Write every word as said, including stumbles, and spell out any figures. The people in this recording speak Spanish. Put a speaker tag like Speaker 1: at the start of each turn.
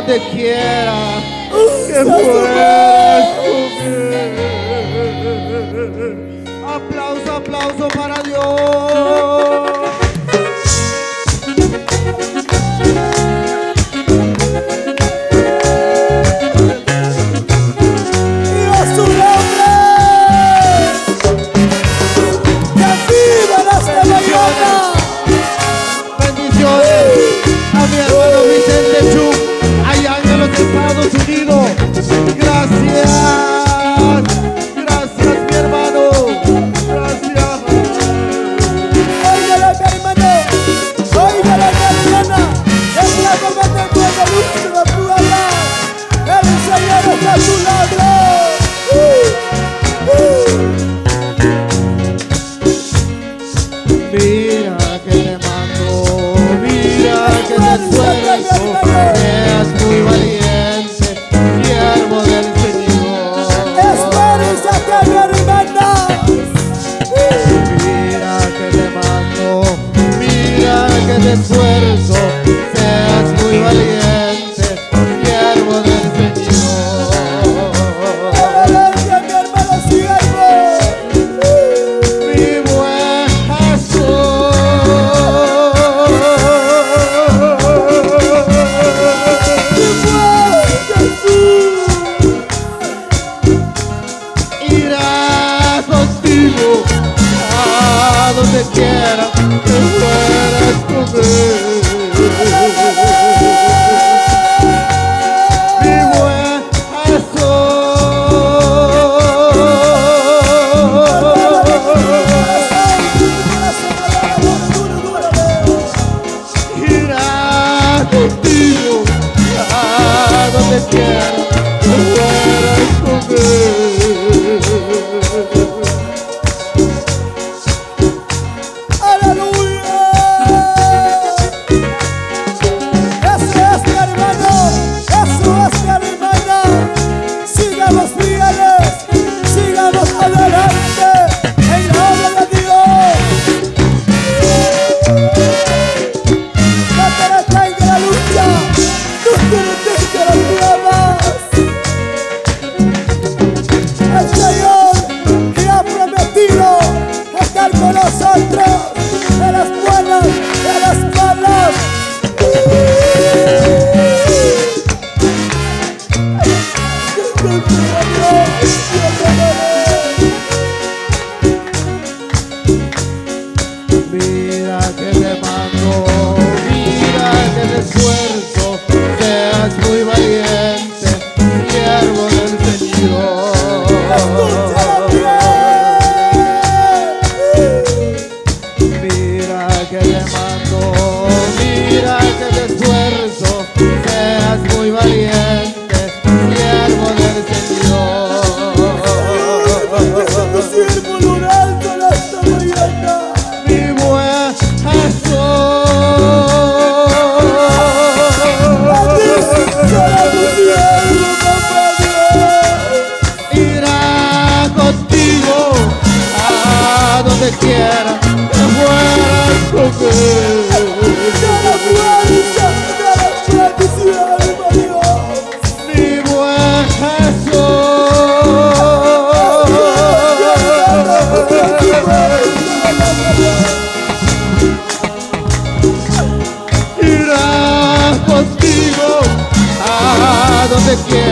Speaker 1: donde quiera que fueras conmigo. Aplauso, aplauso para Dios. Estados Unidos, gracias, gracias mi hermano, gracias.
Speaker 2: Óigale mi hermano, óigale mi hermana, el flaco que te puede luchar de prueba, el Señor está a tu lado.
Speaker 1: Mira que te mando, mira que te esfuerzo, seas muy valiente. De esfuerzo, seas muy valiente, siervo del Señor.
Speaker 2: Adelante, mi hermano siervo.
Speaker 1: Mi buen Jesús.
Speaker 2: Mi buen Jesús.
Speaker 1: Irá contigo a donde quiera que fueras conmigo. Mi buen Jesús. Irá contigo a donde quiera que fueras conmigo.
Speaker 2: De las buenas, de las malas.
Speaker 1: Mira que te mando, mira que te esfuerzo, seas muy valiente, siervo del Señor. Que te mando, mira que te esfuerzo, seas muy valiente, siervo del Señor.
Speaker 2: Siervo en un alto en esta mañana.
Speaker 1: Mi buen Jesús. Irá contigo a donde quiera que fueras conmigo. Mi buen Jesús. Irá contigo a donde quiera